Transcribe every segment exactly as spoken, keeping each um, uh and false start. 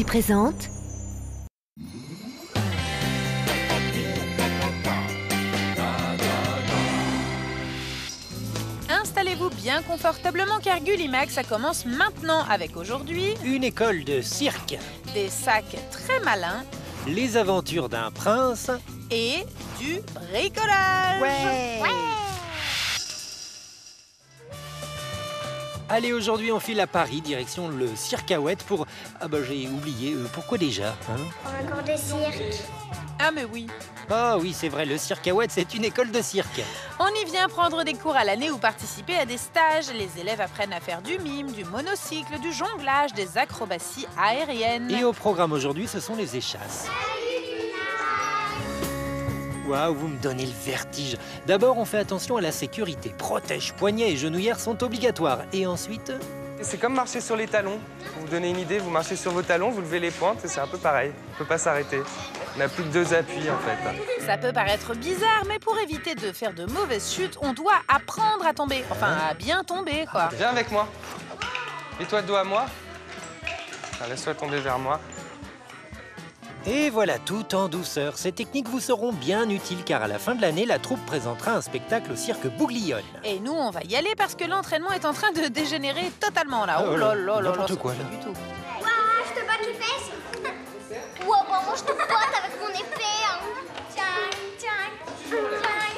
présente Installez-vous bien confortablement car Gullimax, ça commence maintenant avec aujourd'hui une école de cirque, des sacs très malins les aventures d'un prince et du bricolage. Ouais, ouais. Allez, aujourd'hui on file à Paris, direction le Circaouette pour... Ah bah j'ai oublié, euh, pourquoi déjà hein Pour un cours de cirque. Ah mais oui. Ah oui, c'est vrai, le Circaouette, c'est une école de cirque. On y vient prendre des cours à l'année ou participer à des stages. Les élèves apprennent à faire du mime, du monocycle, du jonglage, des acrobaties aériennes. Et au programme aujourd'hui, ce sont les échasses. Waouh, vous me donnez le vertige. D'abord, on fait attention à la sécurité. Protège, poignets et genouillères sont obligatoires. Et ensuite... C'est comme marcher sur les talons. Pour vous donner une idée, vous marchez sur vos talons, vous levez les pointes, et c'est un peu pareil. On ne peut pas s'arrêter. On n'a plus que deux appuis, en fait. Ça peut paraître bizarre, mais pour éviter de faire de mauvaises chutes, on doit apprendre à tomber. Enfin, à bien tomber, quoi. Viens avec moi. Mets-toi de dos à moi. Enfin, laisse-toi tomber vers moi. Et voilà, tout en douceur. Ces techniques vous seront bien utiles car à la fin de l'année, la troupe présentera un spectacle au cirque Bouglione. Et nous, on va y aller parce que l'entraînement est en train de dégénérer totalement là. Oh là là, n'importe quoi là. Du tout. Ouah, je te bats les fesses. Ouah, bah, moi je te botte avec mon épée. Hein. Tiens, tiens, tiens.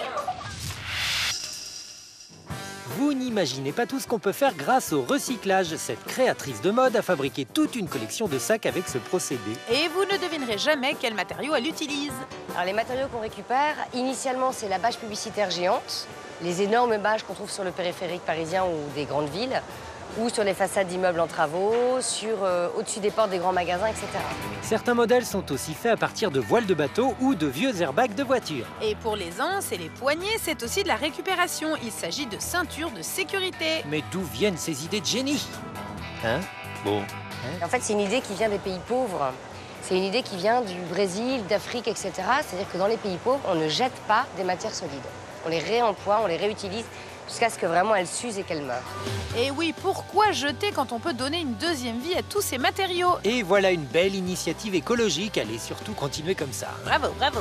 Vous n'imaginez pas tout ce qu'on peut faire grâce au recyclage. Cette créatrice de mode a fabriqué toute une collection de sacs avec ce procédé. Et vous ne devinerez jamais quel matériau elle utilise. Alors les matériaux qu'on récupère, initialement c'est la bâche publicitaire géante, les énormes bâches qu'on trouve sur le périphérique parisien ou des grandes villes, ou sur les façades d'immeubles en travaux, sur euh, au-dessus des portes des grands magasins, et cetera. Certains modèles sont aussi faits à partir de voiles de bateau ou de vieux airbags de voiture. Et pour les anses et les poignets, c'est aussi de la récupération. Il s'agit de ceintures de sécurité. Mais d'où viennent ces idées de génie? Hein? Bon. Hein? En fait, c'est une idée qui vient des pays pauvres. C'est une idée qui vient du Brésil, d'Afrique, et cetera. C'est-à-dire que dans les pays pauvres, on ne jette pas des matières solides. On les réemploie, on les réutilise, jusqu'à ce que vraiment elles s'usent et qu'elles meurent. Et oui, pourquoi jeter quand on peut donner une deuxième vie à tous ces matériaux? Et voilà une belle initiative écologique. Allez surtout continuer comme ça. Bravo, bravo.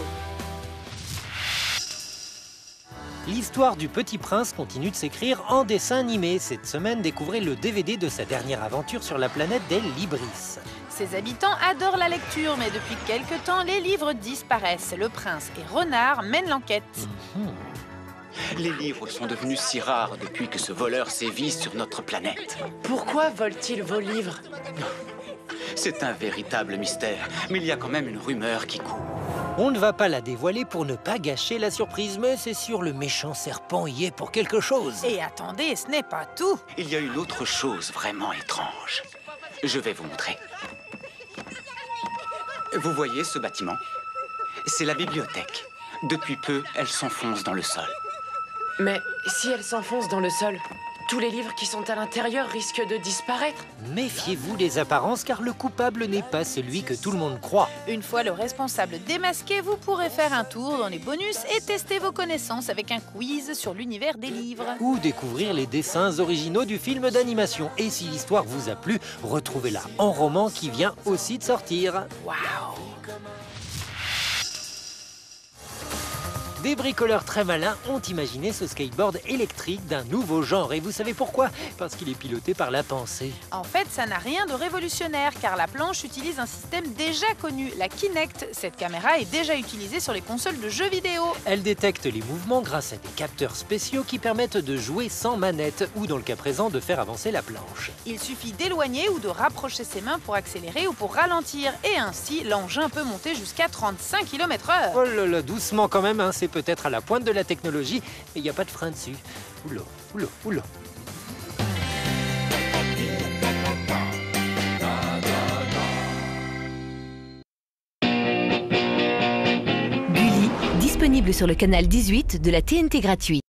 L'histoire du Petit Prince continue de s'écrire en dessin animé. Cette semaine, découvrez le D V D de sa dernière aventure sur la planète des Libris. Ses habitants adorent la lecture, mais depuis quelque temps, les livres disparaissent. Le prince et Renard mènent l'enquête. Mmh. Les livres sont devenus si rares depuis que ce voleur sévit sur notre planète. Pourquoi vole-t-il vos livres? C'est un véritable mystère, mais il y a quand même une rumeur qui court. On ne va pas la dévoiler pour ne pas gâcher la surprise, mais c'est sûr, le méchant serpent y est pour quelque chose. Et attendez, ce n'est pas tout. Il y a une autre chose vraiment étrange. Je vais vous montrer. Vous voyez ce bâtiment? C'est la bibliothèque. Depuis peu, elle s'enfonce dans le sol. Mais si elle s'enfonce dans le sol, tous les livres qui sont à l'intérieur risquent de disparaître. Méfiez-vous des apparences, car le coupable n'est pas celui que tout le monde croit. Une fois le responsable démasqué, vous pourrez faire un tour dans les bonus et tester vos connaissances avec un quiz sur l'univers des livres. Ou découvrir les dessins originaux du film d'animation. Et si l'histoire vous a plu, retrouvez-la en roman qui vient aussi de sortir. Waouh! Des bricoleurs très malins ont imaginé ce skateboard électrique d'un nouveau genre. Et vous savez pourquoi? Parce qu'il est piloté par la pensée. En fait, ça n'a rien de révolutionnaire, car la planche utilise un système déjà connu, la Kinect. Cette caméra est déjà utilisée sur les consoles de jeux vidéo. Elle détecte les mouvements grâce à des capteurs spéciaux qui permettent de jouer sans manette, ou dans le cas présent, de faire avancer la planche. Il suffit d'éloigner ou de rapprocher ses mains pour accélérer ou pour ralentir. Et ainsi, l'engin peut monter jusqu'à trente-cinq kilomètres heure. Oh là là, doucement quand même, hein, c'est peut-être à la pointe de la technologie, mais il n'y a pas de frein dessus. Oula, oula, oula. Gulli, disponible sur le canal dix-huit de la T N T gratuit.